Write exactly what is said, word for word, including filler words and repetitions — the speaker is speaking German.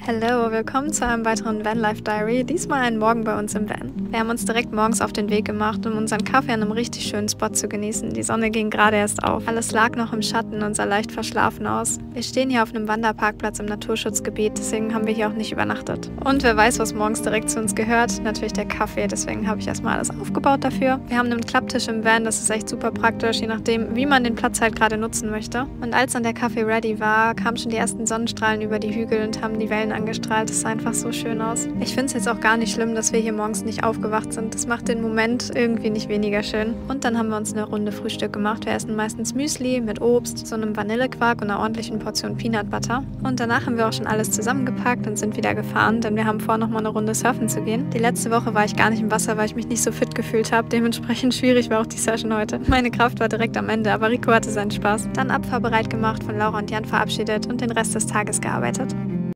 Hallo, willkommen zu einem weiteren Vanlife Diary, diesmal einen Morgen bei uns im Van. Wir haben uns direkt morgens auf den Weg gemacht, um unseren Kaffee an einem richtig schönen Spot zu genießen. Die Sonne ging gerade erst auf. Alles lag noch im Schatten und sah leicht verschlafen aus. Wir stehen hier auf einem Wanderparkplatz im Naturschutzgebiet, deswegen haben wir hier auch nicht übernachtet. Und wer weiß, was morgens direkt zu uns gehört? Natürlich der Kaffee, deswegen habe ich erstmal alles aufgebaut dafür. Wir haben einen Klapptisch im Van, das ist echt super praktisch, je nachdem, wie man den Platz halt gerade nutzen möchte. Und als dann der Kaffee ready war, kamen schon die ersten Sonnenstrahlen über die Hügel und haben die Wellen angestrahlt. Das sah einfach so schön aus. Ich finde es jetzt auch gar nicht schlimm, dass wir hier morgens nicht aufgewacht sind. Das macht den Moment irgendwie nicht weniger schön. Und dann haben wir uns eine Runde Frühstück gemacht. Wir essen meistens Müsli mit Obst, so einem Vanillequark und einer ordentlichen Portion Peanut Butter. Und danach haben wir auch schon alles zusammengepackt und sind wieder gefahren, denn wir haben vor, noch mal eine Runde surfen zu gehen. Die letzte Woche war ich gar nicht im Wasser, weil ich mich nicht so fit gefühlt habe. Dementsprechend schwierig war auch die Session heute. Meine Kraft war direkt am Ende, aber Rico hatte seinen Spaß. Dann abfahrbereit gemacht, von Laura und Jan verabschiedet und den Rest des Tages gearbeitet.